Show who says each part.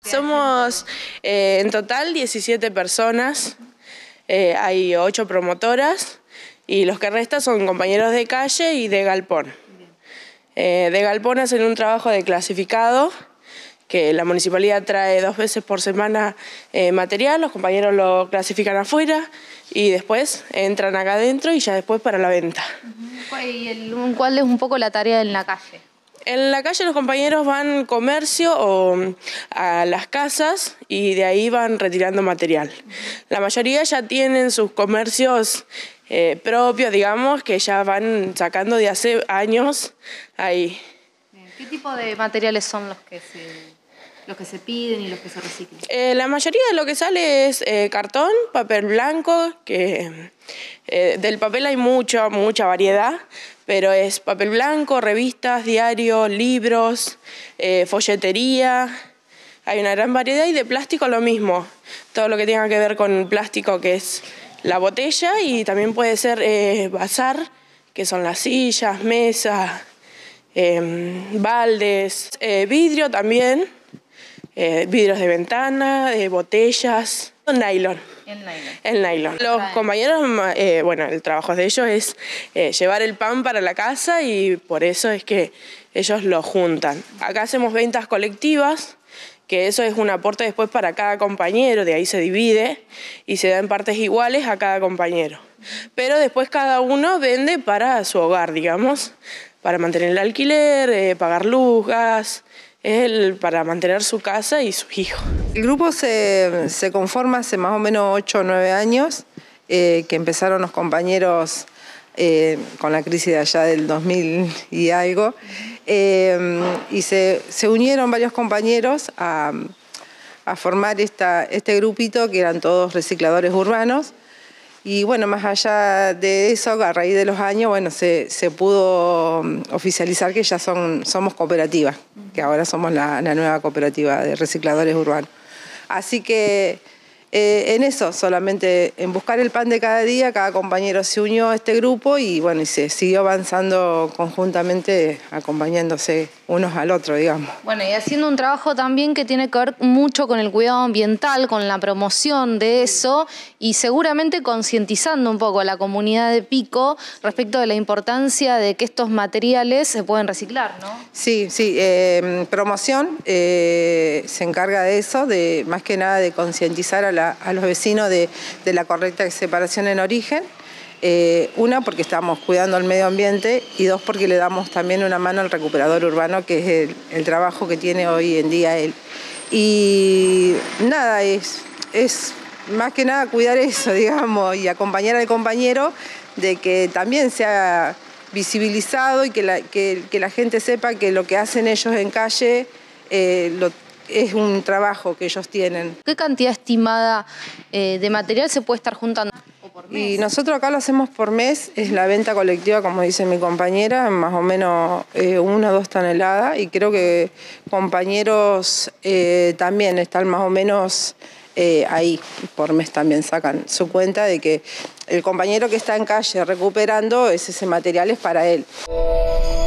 Speaker 1: Somos en total 17 personas, hay 8 promotoras y los que restan son compañeros de calle y de galpón. De galpón hacen un trabajo de clasificado, que la municipalidad trae 2 veces por semana material, los compañeros lo clasifican afuera y después entran acá adentro y ya después para la venta.
Speaker 2: ¿Y cuál es un poco la tarea en la calle?
Speaker 1: En la calle los compañeros van comercio o a las casas y de ahí van retirando material. La mayoría ya tienen sus comercios propios, digamos, que ya van sacando de hace años ahí.
Speaker 2: ¿Qué tipo de materiales son los que se piden y los que se reciclan?
Speaker 1: La mayoría de lo que sale es cartón, papel blanco, que del papel hay mucha variedad, pero es papel blanco, revistas, diarios, libros, folletería, hay una gran variedad, y de plástico lo mismo, todo lo que tenga que ver con plástico, que es la botella, y también puede ser bazar, que son las sillas, mesas, baldes, vidrio también. Vidrios de ventana, botellas, nylon. El nylon. Los compañeros, bueno, el trabajo de ellos es llevar el pan para la casa y por eso es que ellos lo juntan. Acá hacemos ventas colectivas, que eso es un aporte después para cada compañero, de ahí se divide y se da en partes iguales a cada compañero. Pero después cada uno vende para su hogar, digamos, para mantener el alquiler, pagar luz, gas. Es para mantener su casa y sus hijos.
Speaker 3: El grupo se conforma hace más o menos 8 o 9 años, que empezaron los compañeros con la crisis de allá del 2000 y algo, y se unieron varios compañeros a formar este grupito, que eran todos recicladores urbanos. Y bueno, más allá de eso, a raíz de los años, bueno, se pudo oficializar que ya somos cooperativa, que ahora somos la nueva cooperativa de recicladores urbanos. Así que en eso, solamente en buscar el pan de cada día, cada compañero se unió a este grupo y bueno, y se siguió avanzando conjuntamente, acompañándose unos al otro, digamos.
Speaker 2: Bueno, y haciendo un trabajo también que tiene que ver mucho con el cuidado ambiental, con la promoción de eso y seguramente concientizando un poco a la comunidad de Pico respecto de la importancia de que estos materiales se pueden reciclar, ¿no? Sí,
Speaker 3: promoción se encarga de eso, más que nada de concientizar a los vecinos de la correcta separación en origen. Una, porque estamos cuidando el medio ambiente, y dos, porque le damos también una mano al recuperador urbano, que es el trabajo que tiene hoy en día él. Y nada, es más que nada cuidar eso, digamos, y acompañar al compañero de que también sea visibilizado y que la gente sepa que lo que hacen ellos en calle es un trabajo que ellos tienen.
Speaker 2: ¿Qué cantidad estimada de material se puede estar juntando?
Speaker 3: Y nosotros acá lo hacemos por mes, es la venta colectiva, como dice mi compañera, más o menos 1 o 2 toneladas, y creo que compañeros también están más o menos ahí, por mes también sacan su cuenta de que el compañero que está en calle recuperando, ese material es para él.